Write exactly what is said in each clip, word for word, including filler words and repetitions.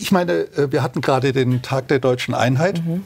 ich meine, wir hatten gerade den Tag der Deutschen Einheit. Mhm.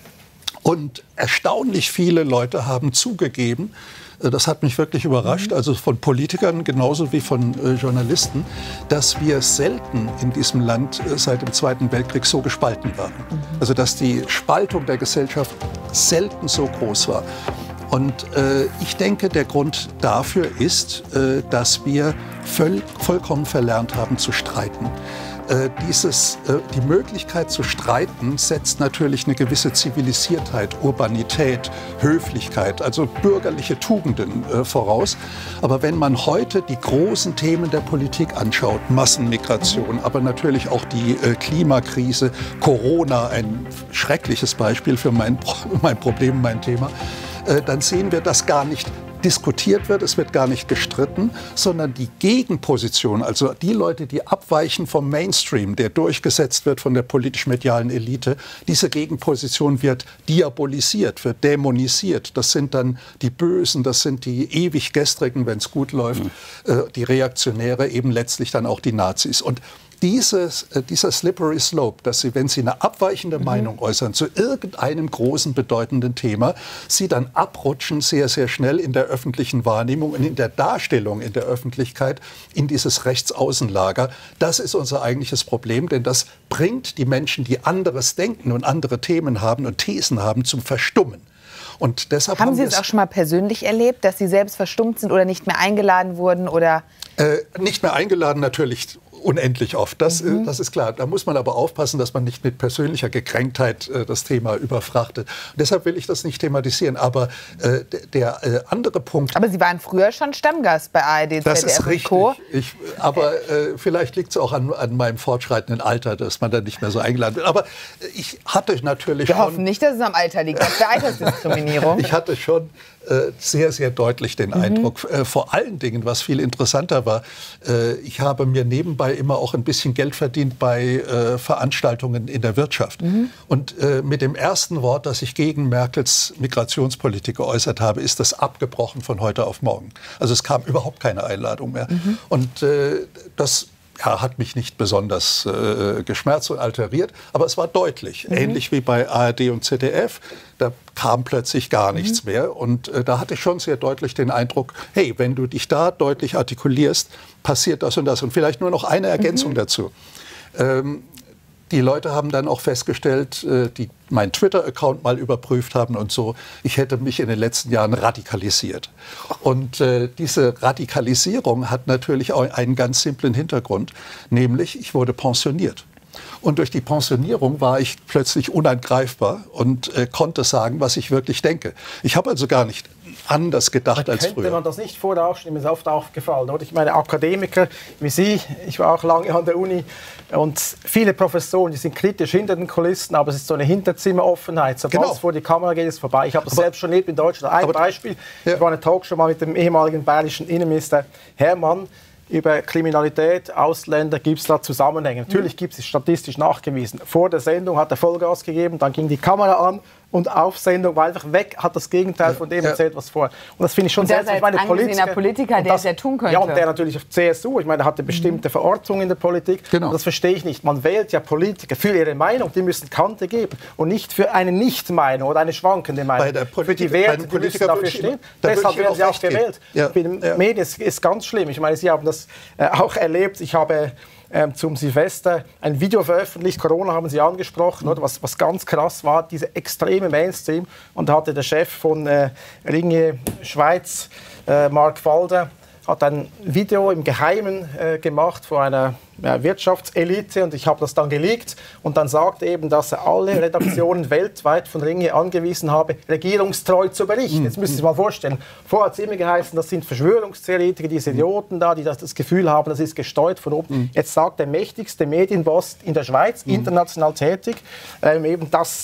Und erstaunlich viele Leute haben zugegeben, das hat mich wirklich überrascht, also von Politikern genauso wie von äh, Journalisten, dass wir selten in diesem Land äh, seit dem Zweiten Weltkrieg so gespalten waren. Mhm. Also dass die Spaltung der Gesellschaft selten so groß war. Und äh, ich denke, der Grund dafür ist, äh, dass wir voll, vollkommen verlernt haben zu streiten. Äh, dieses, äh, die Möglichkeit zu streiten setzt natürlich eine gewisse Zivilisiertheit, Urbanität, Höflichkeit, also bürgerliche Tugenden äh, voraus. Aber wenn man heute die großen Themen der Politik anschaut, Massenmigration, aber natürlich auch die äh, Klimakrise, Corona, ein schreckliches Beispiel für mein, mein Problem, mein Thema, äh, dann sehen wir das gar nicht diskutiert wird, es wird gar nicht gestritten, sondern die Gegenposition, also die Leute, die abweichen vom Mainstream, der durchgesetzt wird von der politisch-medialen Elite, diese Gegenposition wird diabolisiert, wird dämonisiert. Das sind dann die Bösen, das sind die ewig Gestrigen, wenn es gut läuft, mhm. äh, die Reaktionäre, eben letztlich dann auch die Nazis. Und Dieses, äh, dieser slippery slope, dass Sie, wenn Sie eine abweichende mhm. Meinung äußern zu irgendeinem großen, bedeutenden Thema, Sie dann abrutschen sehr, sehr schnell in der öffentlichen Wahrnehmung und in der Darstellung in der Öffentlichkeit in dieses Rechtsaußenlager. Das ist unser eigentliches Problem, denn das bringt die Menschen, die anderes denken und andere Themen haben und Thesen haben, zum Verstummen. Und deshalb haben, haben Sie es auch schon mal persönlich erlebt, dass Sie selbst verstummt sind oder nicht mehr eingeladen wurden? Oder? Äh, nicht mehr eingeladen natürlich unendlich oft, das, Mhm. das ist klar. Da muss man aber aufpassen, dass man nicht mit persönlicher Gekränktheit äh, das Thema überfrachtet. Und deshalb will ich das nicht thematisieren. Aber äh, der äh, andere Punkt... Aber Sie waren früher schon Stammgast bei A R D, das Z D F ist richtig. und Co. Ich, aber äh, vielleicht liegt es auch an, an meinem fortschreitenden Alter, dass man da nicht mehr so eingeladen wird. Aber ich hatte natürlich Wir schon... hoffen nicht, dass es am Alter liegt. Das wäre Altersdiskriminierung. Ich hatte schon äh, sehr, sehr deutlich den mhm. Eindruck, äh, vor allen Dingen, was viel interessanter war, äh, ich habe mir nebenbei immer auch ein bisschen Geld verdient bei äh, Veranstaltungen in der Wirtschaft. Mhm. Und äh, mit dem ersten Wort, das ich gegen Merkels Migrationspolitik geäußert habe, ist das abgebrochen von heute auf morgen. Also es kam überhaupt keine Einladung mehr. Mhm. Und äh, das... Ja, hat mich nicht besonders äh, geschmerzt und alteriert, aber es war deutlich. Mhm. Ähnlich wie bei A R D und Z D F, da kam plötzlich gar nichts mhm. mehr. Und äh, da hatte ich schon sehr deutlich den Eindruck, hey, wenn du dich da deutlich artikulierst, passiert das und das. Und vielleicht nur noch eine Ergänzung mhm. dazu. Ähm, Die Leute haben dann auch festgestellt, die meinen Twitter-Account mal überprüft haben und so, ich hätte mich in den letzten Jahren radikalisiert. Und äh, diese Radikalisierung hat natürlich auch einen ganz simplen Hintergrund, nämlich ich wurde pensioniert. Und durch die Pensionierung war ich plötzlich unangreifbar und äh, konnte sagen, was ich wirklich denke. Ich habe also gar nicht anders gedacht als früher. Könnte man das nicht vorausnehmen, ist oft aufgefallen, oder? Ich meine, Akademiker wie Sie, ich war auch lange an der Uni, und viele Professoren, die sind kritisch hinter den Kulissen, aber es ist so eine Hinterzimmeroffenheit. Sobald genau. es vor die Kamera geht, ist es vorbei. Ich habe das aber, selbst schon erlebt in Deutschland. Ein aber, Beispiel, ja. ich war in einer Talkshow mal mit dem ehemaligen bayerischen Innenminister Hermann, über Kriminalität, Ausländer, gibt es da Zusammenhänge. Natürlich gibt es statistisch nachgewiesen. Vor der Sendung hat er Vollgas gegeben, dann ging die Kamera an und auf Sendung war einfach weg, hat das Gegenteil von dem erzählt, was vorher. Und das finde ich schon sehr seltsam. Ich meine, Politiker, Politiker, der es ja tun könnte. Ja, und der natürlich auf C S U, ich meine, der hatte bestimmte mhm. Verortungen in der Politik. Genau. Und das verstehe ich nicht. Man wählt ja Politiker für ihre Meinung, die müssen Kante geben und nicht für eine Nicht-Meinung oder eine schwankende Meinung. Bei der Politik, für die Werte, die müssen dafür stehen. Deshalb werden sie auch gewählt. Ja. Bei den ja. Medien ist, ist ganz schlimm. Ich meine, Sie haben das äh, auch erlebt. Ich habe Ähm, zum Silvester ein Video veröffentlicht, Corona haben Sie angesprochen, oder? Was, was ganz krass war, diese extreme Mainstream. Und da hatte der Chef von äh, Ringe Schweiz, äh, Mark Walder, hat ein Video im Geheimen äh, gemacht vor einer ja, Wirtschaftselite, und ich habe das dann geleakt, und dann sagt eben, dass er alle Redaktionen weltweit von Ringe angewiesen habe, regierungstreu zu berichten. Jetzt müssen Sie sich mal vorstellen, vorher hat es immer geheißen, das sind Verschwörungstheoretiker, diese Idioten da, die das, das Gefühl haben, das ist gesteuert von oben. Jetzt sagt der mächtigste Medienboss in der Schweiz, international tätig, ähm, eben, dass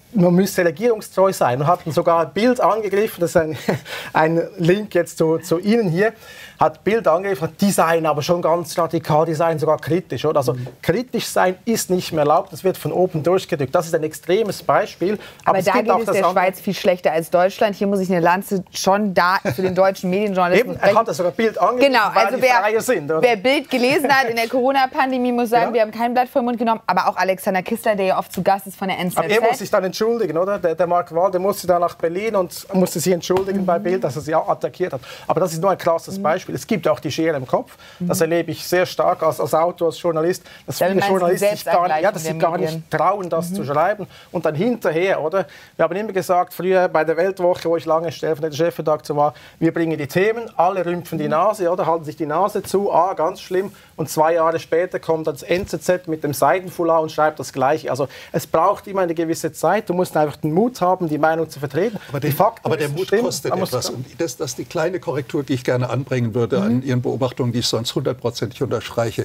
man müsse regierungstreu sein und hatten sogar ein Bild angegriffen, das ist ein, ein Link jetzt zu, zu Ihnen hier, hat Bild angegriffen, die seien aber schon ganz radikal, die seien sogar kritisch. Oder? Also mhm. kritisch sein ist nicht mehr erlaubt, das wird von oben durchgedrückt. Das ist ein extremes Beispiel. Aber, aber da geht es der Schweiz viel schlechter als Deutschland. Hier muss ich eine Lanze schon da für den deutschen Medienjournalismus brechen. Er hat das sogar Bild angegriffen, genau, weil also die wer, Freie sind. Oder? Wer Bild gelesen hat in der Corona-Pandemie, muss sagen, ja. wir haben kein Blatt vor den Mund genommen. Aber auch Alexander Kistler, der ja oft zu Gast ist von der N Z Z. Aber er muss sich dann entschuldigen, oder? Der, der Mark Wahl, der musste dann nach Berlin und musste sich entschuldigen mhm. bei Bild, dass er sie attackiert hat. Aber das ist nur ein krasses mhm. Beispiel. Es gibt auch die Schere im Kopf. Das erlebe ich sehr stark als, als Autor, als Journalist, dass viele Journalisten sich gar, ja, dass sie gar nicht trauen, das mhm. zu schreiben. Und dann hinterher, oder? Wir haben immer gesagt, früher bei der Weltwoche, wo ich lange stellvertretender Chefredakteur war, wir bringen die Themen, alle rümpfen die Nase, oder? Halten sich die Nase zu, ah, ganz schlimm. Und zwei Jahre später kommt das N Z Z mit dem Seidenfoulard und schreibt das Gleiche. Also es braucht immer eine gewisse Zeit. Du musst einfach den Mut haben, die Meinung zu vertreten. Aber, den, aber der Mut stimmen, kostet etwas. Und das, das ist die kleine Korrektur, die ich gerne anbringen würde mhm. an Ihren Beobachtungen, die ich sonst hundertprozentig unterstreiche.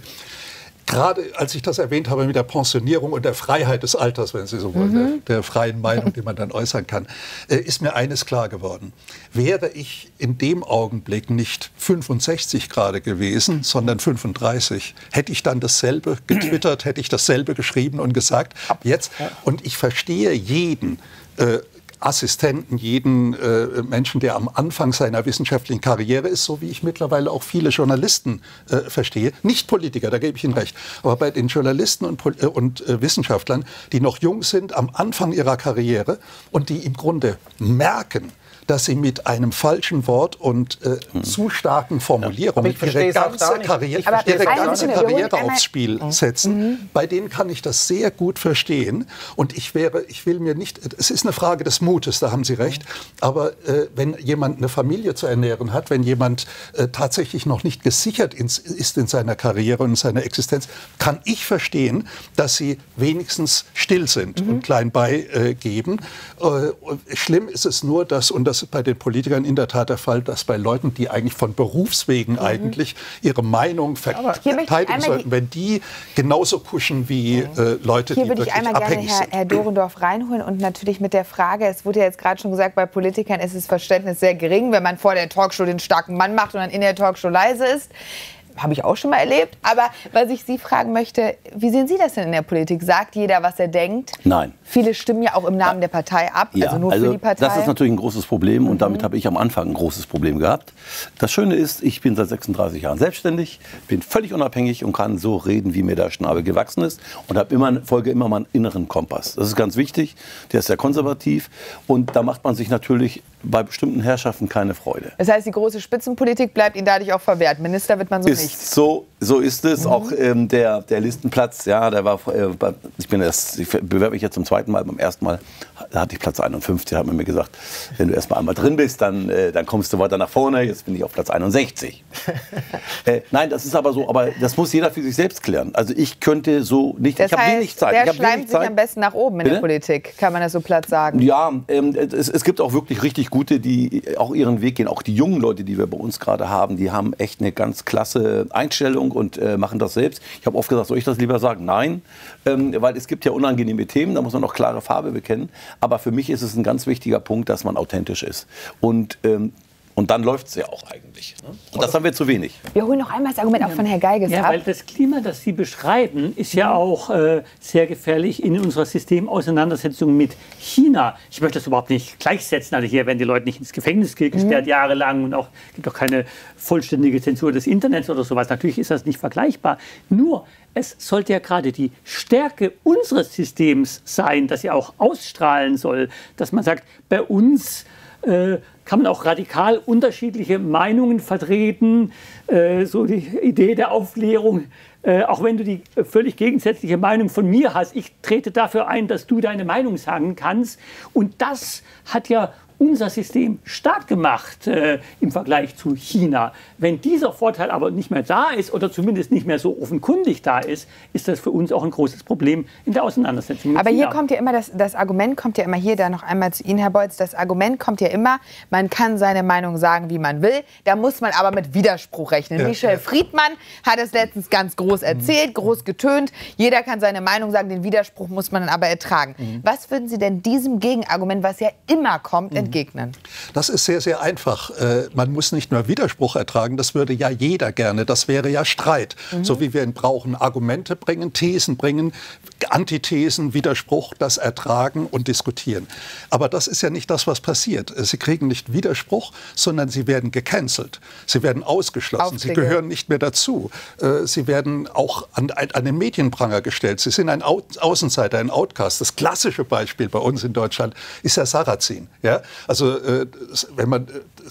Gerade als ich das erwähnt habe mit der Pensionierung und der Freiheit des Alters, wenn Sie so wollen, mhm. der, der freien Meinung, die man dann äußern kann, äh, ist mir eines klar geworden. Wäre ich in dem Augenblick nicht fünfundsechzig gerade gewesen, sondern fünfunddreißig, hätte ich dann dasselbe getwittert, hätte ich dasselbe geschrieben und gesagt, ab jetzt. Und ich verstehe jeden äh, Assistenten, jeden äh, Menschen, der am Anfang seiner wissenschaftlichen Karriere ist, so wie ich mittlerweile auch viele Journalisten äh, verstehe. Nicht Politiker, da gebe ich Ihnen recht, aber bei den Journalisten und, äh, und äh, Wissenschaftlern, die noch jung sind, am Anfang ihrer Karriere und die im Grunde merken, dass sie mit einem falschen Wort und äh, hm. zu starken Formulierungen ja, ihre ganze Karriere, ihre ganze Karriere aufs Spiel mhm. setzen. Mhm. Bei denen kann ich das sehr gut verstehen. Und ich wäre, ich will mir nicht, es ist eine Frage des Mutes, da haben Sie recht. Aber äh, wenn jemand eine Familie zu ernähren hat, wenn jemand äh, tatsächlich noch nicht gesichert ins, ist in seiner Karriere und in seiner Existenz, kann ich verstehen, dass sie wenigstens still sind mhm. und klein beigeben. Äh, schlimm ist es nur, dass, und das ist bei den Politikern in der Tat der Fall, dass bei Leuten, die eigentlich von Berufswegen mhm. eigentlich ihre Meinung verteidigen sollten, wenn die genauso kuschen wie äh, Leute, hier die würde ich einmal gerne Herr, Herr Dorendorf reinholen und natürlich mit der Frage, es wurde ja jetzt gerade schon gesagt, bei Politikern ist das Verständnis sehr gering, wenn man vor der Talkshow den starken Mann macht und dann in der Talkshow leise ist. Habe ich auch schon mal erlebt. Aber was ich Sie fragen möchte, wie sehen Sie das denn in der Politik? Sagt jeder, was er denkt? Nein. Viele stimmen ja auch im Namen der Partei ab, ja, also nur also für die Partei. Das ist natürlich ein großes Problem und mhm. damit habe ich am Anfang ein großes Problem gehabt. Das Schöne ist, ich bin seit sechsunddreißig Jahren selbstständig, bin völlig unabhängig und kann so reden, wie mir der Schnabel gewachsen ist und habe immer, folge immer meinen inneren Kompass. Das ist ganz wichtig, der ist sehr konservativ und da macht man sich natürlich bei bestimmten Herrschaften keine Freude. Das heißt, die große Spitzenpolitik bleibt Ihnen dadurch auch verwehrt. Minister wird man so ist nicht. So, so ist es. Mhm. Auch ähm, der, der Listenplatz, ja, der war, äh, ich, bin erst, ich bewerbe mich jetzt zum zweiten Mal. Beim ersten Mal da hatte ich Platz einundfünfzig, hat man mir gesagt, wenn du erst mal einmal drin bist, dann, äh, dann kommst du weiter nach vorne. Jetzt bin ich auf Platz einundsechzig. äh, nein, das ist aber so, aber das muss jeder für sich selbst klären. Also ich könnte so nicht, das ich habe wenig Zeit. Wer ich schleimt sich Zeit. am besten nach oben in Bitte? Der Politik? Kann man das so platt sagen? Ja, ähm, es, es gibt auch wirklich richtig gute, die auch ihren Weg gehen. Auch die jungen Leute, die wir bei uns gerade haben, die haben echt eine ganz klasse Einstellung und äh, machen das selbst. Ich habe oft gesagt, soll ich das lieber sagen? Nein, ähm, weil es gibt ja unangenehme Themen, da muss man auch klare Farbe bekennen. Aber für mich ist es ein ganz wichtiger Punkt, dass man authentisch ist. Und ähm, Und dann läuft es ja auch eigentlich. Ne? Und das haben wir zu wenig. Wir holen noch einmal das Argument auch von Herrn Geiges ja, ab. Weil das Klima, das Sie beschreiben, ist ja auch äh, sehr gefährlich in unserer Systemauseinandersetzung mit China. Ich möchte das überhaupt nicht gleichsetzen. Also hier werden die Leute nicht ins Gefängnis gesperrt, mhm. jahrelang. Und auch gibt auch keine vollständige Zensur des Internets oder sowas. Natürlich ist das nicht vergleichbar. Nur, es sollte ja gerade die Stärke unseres Systems sein, dass sie auch ausstrahlen soll. Dass man sagt, bei uns äh, kann man auch radikal unterschiedliche Meinungen vertreten. Äh, so die Idee der Aufklärung, äh, auch wenn du die völlig gegensätzliche Meinung von mir hast, ich trete dafür ein, dass du deine Meinung sagen kannst. Und das hat ja unser System stark gemacht äh, im Vergleich zu China. Wenn dieser Vorteil aber nicht mehr da ist oder zumindest nicht mehr so offenkundig da ist, ist das für uns auch ein großes Problem in der Auseinandersetzung mit Aber China. hier kommt ja immer, das, das Argument kommt ja immer hier, da noch einmal zu Ihnen, Herr Beutz, das Argument kommt ja immer, man kann seine Meinung sagen, wie man will, da muss man aber mit Widerspruch rechnen. Ja. Michel Friedmann hat es letztens ganz groß erzählt, groß getönt, jeder kann seine Meinung sagen, den Widerspruch muss man dann aber ertragen. Mhm. Was würden Sie denn diesem Gegenargument, was ja immer kommt, mhm. entgegnen? Das ist sehr, sehr einfach. Äh, man muss nicht nur Widerspruch ertragen, das würde ja jeder gerne, das wäre ja Streit. Mhm. So wie wir ihn brauchen, Argumente bringen, Thesen bringen, Antithesen, Widerspruch, das ertragen und diskutieren. Aber das ist ja nicht das, was passiert. Sie kriegen nicht Widerspruch, sondern sie werden gecancelt. Sie werden ausgeschlossen. Sie gehören nicht mehr dazu. Sie werden auch an, an den Medienpranger gestellt. Sie sind ein Außenseiter, ein Outcast. Das klassische Beispiel bei uns in Deutschland ist der Sarrazin. Ja? Also wenn man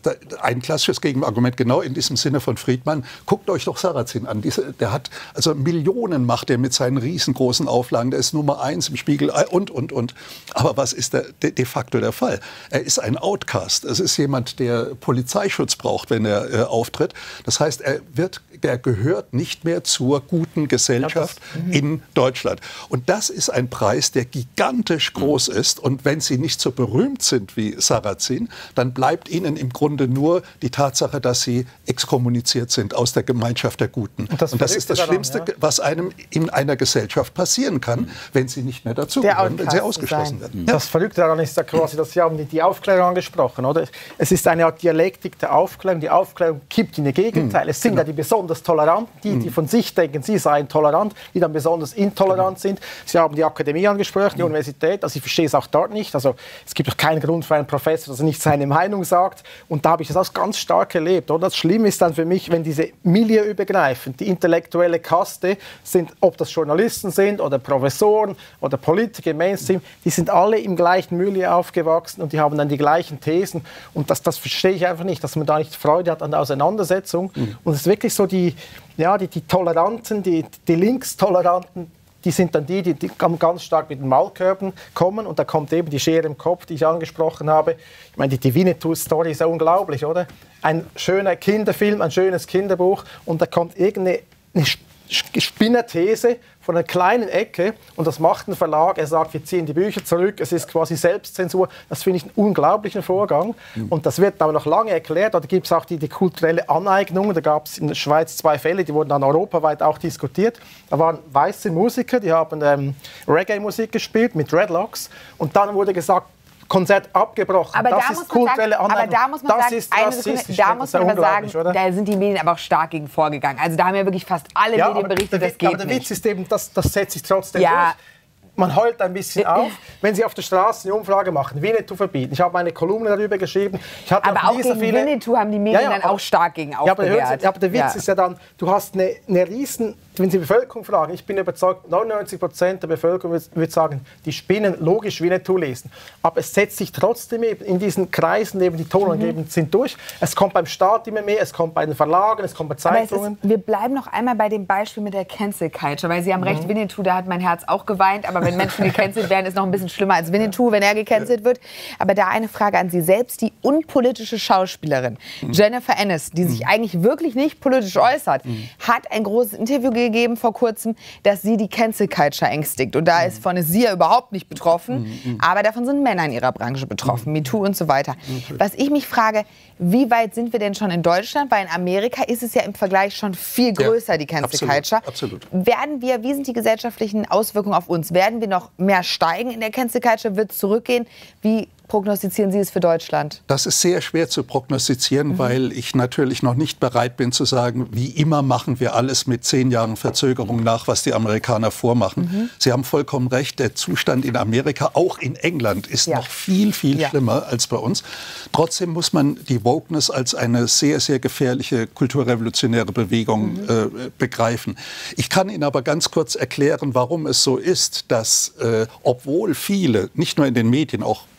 ein klassisches Gegenargument genau in diesem Sinne von Friedmann, guckt euch doch Sarrazin an. Diese, der hat also Millionen macht er mit seinen riesengroßen Auflagen. Der ist Nummer eins im Spiegel und, und, und. Aber was ist der, de, de facto der Fall? Er ist ein Outcast. Es ist jemand, der Polizeischutz braucht, wenn er äh, auftritt. Das heißt, er wird, er gehört nicht mehr zur guten Gesellschaft ja, das, in Deutschland. Und das ist ein Preis, der gigantisch groß ist. Und wenn Sie nicht so berühmt sind wie Sarrazin, dann bleibt Ihnen im Grunde nur die Tatsache, dass Sie exkommuniziert sind aus der Gemeinschaft der Guten. Und das, Und das ist das daran, Schlimmste, ja. was einem in einer Gesellschaft passieren kann, wenn sie nicht mehr dazugehören, wenn sie ausgeschlossen werden. Das Verrückte daran ist ja quasi, dass Sie haben die Aufklärung angesprochen, oder? Es ist eine Art Dialektik der Aufklärung. Die Aufklärung kippt in ihr Gegenteil. Es sind genau. ja die besonders Toleranten, die, die von sich denken, sie seien tolerant, die dann besonders intolerant genau. sind. Sie haben die Akademie angesprochen, die Universität. Also ich verstehe es auch dort nicht. Also es gibt doch keinen Grund für einen Professor, dass er nicht seine Meinung sagt. Und da habe ich das auch ganz stark erlebt. Oder? Das Schlimme ist dann für mich, wenn diese milieuübergreifend, die intellektuelle Kaste sind, ob das Journalisten sind oder Professoren oder Politiker im Mainstream, die sind alle im gleichen Milieu aufgewachsen und die haben dann die gleichen Thesen. Und das, das verstehe ich einfach nicht, dass man da nicht Freude hat an der Auseinandersetzung. Mhm. Und es ist wirklich so, die, ja, die, die Toleranten, die, die Linkstoleranten, die sind dann die, die, die ganz stark mit den Maulkörben kommen. Und da kommt eben die Schere im Kopf, die ich angesprochen habe. Ich meine, die, die Winnetou-Story ist ja unglaublich, oder? Ein schöner Kinderfilm, ein schönes Kinderbuch. Und da kommt irgendeine eine Spinnerthese von einer kleinen Ecke und das macht ein Verlag. Er sagt, wir ziehen die Bücher zurück, es ist quasi Selbstzensur. Das finde ich einen unglaublichen Vorgang. Mhm. Und das wird aber noch lange erklärt. Da gibt es auch die, die kulturelle Aneignung. Da gab es in der Schweiz zwei Fälle, die wurden dann europaweit auch diskutiert. Da waren weiße Musiker, die haben ähm, Reggae-Musik gespielt mit Dreadlocks. Und dann wurde gesagt, Konzert abgebrochen. Aber das da ist kulturelle sagen, Aber da muss man das sagen, ist eine Sekunde, da muss man aber sagen, oder? Da sind die Medien aber auch stark gegen vorgegangen. Also da haben ja wirklich fast alle ja, Medien berichtet, das geht aber der nicht. Witz ist eben, das, das setzt sich trotzdem ja. durch. Man heult ein bisschen auf, wenn Sie auf der Straße eine Umfrage machen, Winnetou verbieten. Ich habe eine Kolumne darüber geschrieben. Ich hatte aber auch gegen viele... Winnetou haben die Medien ja, ja, dann auch stark gegen aufgewehrt. Ja, aber, aber der Witz ja. ist ja dann, du hast eine, eine riesen... Wenn Sie die Bevölkerung fragen, ich bin überzeugt, neunundneunzig Prozent der Bevölkerung würde würd sagen, die Spinnen logisch Winnetou lesen. Aber es setzt sich trotzdem eben in diesen Kreisen, eben die tonangebend mhm. sind, durch. Es kommt beim Staat immer mehr, es kommt bei den Verlagen, es kommt bei Zeitungen. Ist, wir bleiben noch einmal bei dem Beispiel mit der Cancel Culture, weil Sie haben mhm. recht, Winnetou, da hat mein Herz auch geweint, aber wenn Menschen gecancelt werden, ist noch ein bisschen schlimmer als Winnetou, wenn er gecancelt wird. Aber da eine Frage an Sie selbst, die unpolitische Schauspielerin mhm. Jennifer Aniston, die sich mhm. eigentlich wirklich nicht politisch äußert, mhm. hat ein großes Interview gegeben vor kurzem, dass sie die Cancel Culture ängstigt. Und da ist von sie ja überhaupt nicht betroffen, mhm. aber davon sind Männer in ihrer Branche betroffen, mhm. MeToo und so weiter. Mhm. Was ich mich frage, wie weit sind wir denn schon in Deutschland? Weil in Amerika ist es ja im Vergleich schon viel größer, ja, die Cancel absolut, Culture. Absolut. Werden wir, wie sind die gesellschaftlichen Auswirkungen auf uns? Werden wir noch mehr steigen in der Cancel Culture? Wird es zurückgehen? Wie prognostizieren Sie es für Deutschland? Das ist sehr schwer zu prognostizieren, mhm. weil ich natürlich noch nicht bereit bin zu sagen, wie immer machen wir alles mit zehn Jahren Verzögerung nach, was die Amerikaner vormachen. Mhm. Sie haben vollkommen recht, der Zustand in Amerika, auch in England, ist ja. noch viel, viel ja. schlimmer als bei uns. Trotzdem muss man die Wokeness als eine sehr, sehr gefährliche kulturrevolutionäre Bewegung mhm. äh, begreifen. Ich kann Ihnen aber ganz kurz erklären, warum es so ist, dass, äh, obwohl viele, nicht nur in den Medien, auch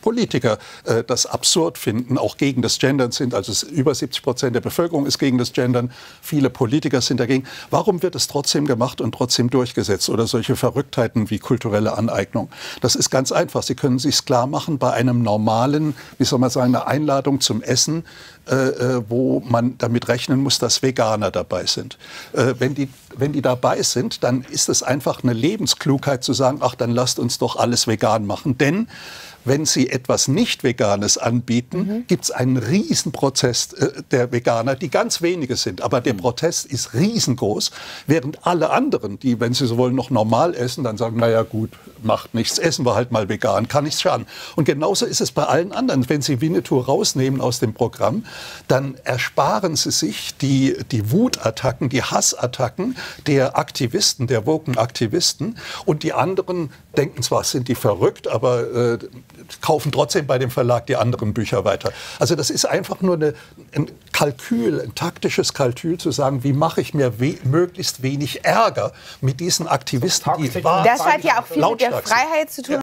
Politiker äh, das absurd finden, auch gegen das Gendern sind. Also es, über siebzig Prozent der Bevölkerung ist gegen das Gendern. Viele Politiker sind dagegen. Warum wird es trotzdem gemacht und trotzdem durchgesetzt? Oder solche Verrücktheiten wie kulturelle Aneignung? Das ist ganz einfach. Sie können sich klar machen bei einem normalen, wie soll man sagen, eine Einladung zum Essen, äh, wo man damit rechnen muss, dass Veganer dabei sind. Äh, wenn die, wenn die dabei sind, dann ist es einfach eine Lebensklugheit zu sagen, ach, dann lasst uns doch alles vegan machen. Denn wenn Sie etwas Nicht-Veganes anbieten, mhm. gibt es einen Riesenprozess äh, der Veganer, die ganz wenige sind. Aber der Protest ist riesengroß, während alle anderen, die, wenn sie so wollen, noch normal essen, dann sagen, naja gut, macht nichts, essen wir halt mal vegan, kann nichts schaden. Und genauso ist es bei allen anderen. Wenn Sie Winnetou rausnehmen aus dem Programm, dann ersparen Sie sich die, die Wutattacken, die Hassattacken der Aktivisten, der woken Aktivisten. Und die anderen denken zwar, sind die verrückt, aber äh, kaufen trotzdem bei dem Verlag die anderen Bücher weiter. Also das ist einfach nur eine, ein Kalkül, ein taktisches Kalkül zu sagen, wie mache ich mir we möglichst wenig Ärger mit diesen Aktivisten, die wahr Das hat ja auch viel mit der Freiheit zu tun.